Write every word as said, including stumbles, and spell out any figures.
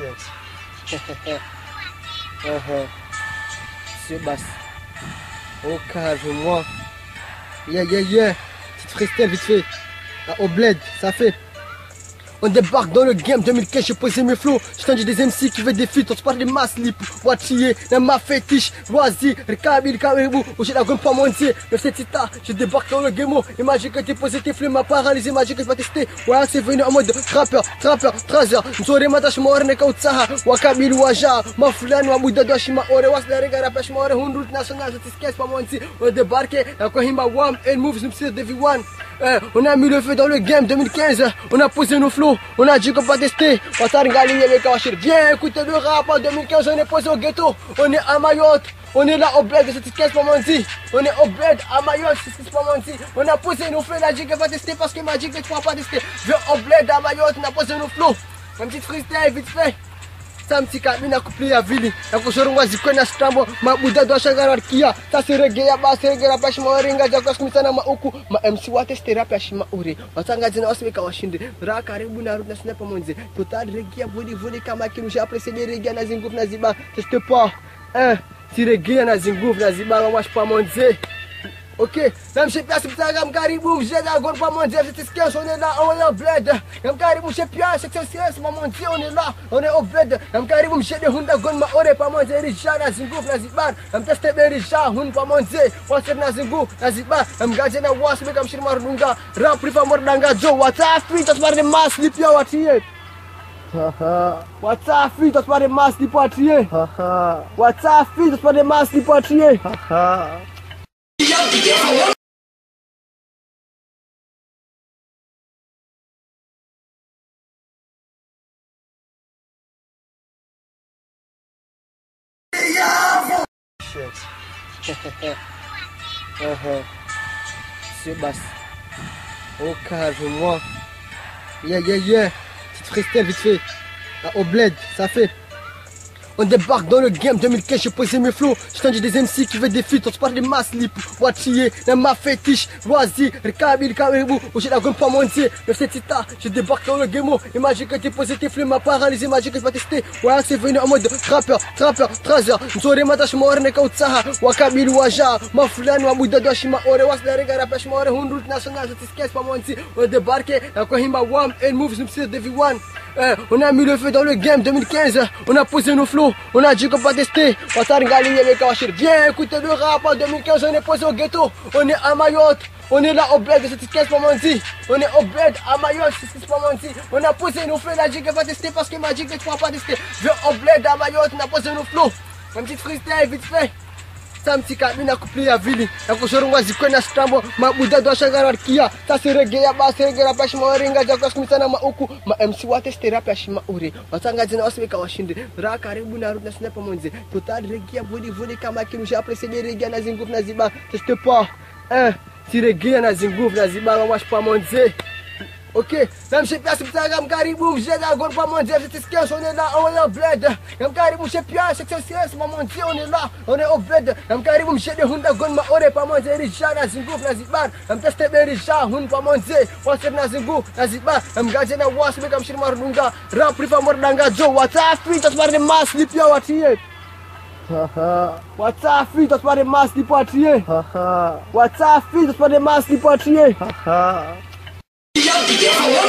uh-huh. Monsieur Bass. Oh calme-moi. Yeah yeah yeah. Petite freestyle vite fait. Ah, au bled, ça fait. On débarque dans le game deux mille quinze, j'ai posé mes flots. J'tendis des M C qui veulent des feats, on se parle des masses lip. Watchier, n'a ma fétiche, voici, Rikabil, Kabibou, où j'ai la gomme pas monter. Le setita, je débarque dans le game. Imagine que t'es posé tes fleurs, m'a paralysé, imagine que je vais tester. Ouais, c'est venu en mode rappeur, trappeur, trazer. N'sore matash ma orne kautsaha, Wakabil, Waja, ma fulani, wa Bouddha doshi ma ore, was la rega rapash ma ore, hundred national, je t'esquisse pas monter. On débarque, la Kohimba Wam, et moves, nous psir de V un. Eh, on a mis le feu dans le game deux mille quinze, on a posé nos flots, on a dit qu'on va tester. Viens écouter le rap en deux mille quinze, on est posé au ghetto, on est à Mayotte, on est là au bled de cette quinze Pamanti, on est au bled à Mayotte, c'est Pamanti, on a posé nos flots, on a dit qu'on va tester parce qu'il m'a dit que tu ne vas pas tester. Viens au bled à Mayotte, on a posé nos flots, un petit freestyle vite fait. Samtika mina kuplia vili na kushorongwa zikwena stambo mabuda do shangara kia tasirege ya basirege rapa shima ringa jakwa skumisana mauku ma M C wate sterapia shima ure watanga zina wasweka washinde ra karibu na rutna sina pamonze total regia voli voli kama kinusha presede regia na zingufu na ziba teste pas eh si regia na zingufu na ziba wash pamonze. Ok, même chez Pierre, c'est pour ça que Mkaribou, j'ai la gomme pas mon dieu, c'est ce qu'on est là, on est au bled. Mkaribou, chez Pierre, c'est ce c'est pas mon dieu, on est là, on est au bled. Mkaribou, j'ai des hundas gomme, on est pas mon dieu, Richard, Nazingouf, Nazibar. M'teste bien Richard, hun pas mon dieu, Wasser Nazingouf, Nazibar. M'gazé na was, mais comme Shirmar Lunga, Rampri fa Mordanga Joe, what's up, free, that's why the mass slip you out here. What's up, free, that's why the mass slip out here. What's up, free, that's why the mass slip out here. uh-huh. Monsieur Bass. Oh calme-moi. Yeah yeah yeah. Petite freestyle vite fait. Ah, au bled, ça fait. On débarque dans le game deux mille quinze, j'ai posé mes flots. J'tendis des M C qui veulent des feats, on se parle des masses lip. Watchier, n'a ma fétiche, voici, Rikabil, Kabibou, où j'ai la gomme pas monter. Le setita, je débarque dans le game. Imagine que t'es posé tes fleurs, m'a paralysé, imagine que je vais tester. Ouais, c'est venu en mode rappeur, trappeur, trazer. N'sore matash ma orne kautsaha, Wakabil, Waja, ma fulani, wa Bouddha doshi ma ore, was la rega rapash ma ore, hundred national, je t'esquisse pas monter. On débarque, la Kohimba Wam, et moves, nous psir de V un. Eh, on a mis le feu dans le game deux mille quinze, on a posé nos flots, on a dit qu'on va tester. Viens écouter le rap en deux mille quinze, on est posé au ghetto, on est à Mayotte, on est là au bled de cette quinze Pamanti, on est au bled à Mayotte, c'est Pamanti, on a posé nos flots, on a dit qu'on va tester parce qu'il m'a dit que tu ne vas pas tester. Viens au bled à Mayotte, on a posé nos flots, un petit freestyle vite fait. Samtika mina kuplia vili na kushorongwa zikwena stambo mabuda do shangara kia tasirege ya basirege rapa shima ringa jakwa skumisana mauku ma M C wate sterapia shima ure watanga zina wasweka washinde ra karibu na rutna sina pamonze total regia voli voli kama kinusha presede regia na zingufu na ziba teste pas eh si regia na zingufu na ziba wash pamonze. Ok, même chez Pierre, c'est pour ça que Mkaribou, j'ai la gomme pas mon dieu, c'est ce qu'on est là, on est au bled. Mkaribou, chez Pierre, c'est c'est pas mon dieu, on est là, on est au bled. Mkaribou, j'ai des hundas gomme, ma ore pas mon dieu, Richard, Nazingouf, Nazibar. M'teste bien Richard, hun pas mon dieu, Wasser Nazingouf, Nazibar. M'gazé na was, mais comme Shirmar Lunga, Rampri fa Mordanga Joe, what's up, free, that's why the mass slip you out here. What's up, free, that's why the mass slip out here. What's up, free, that's why the mass slip out here.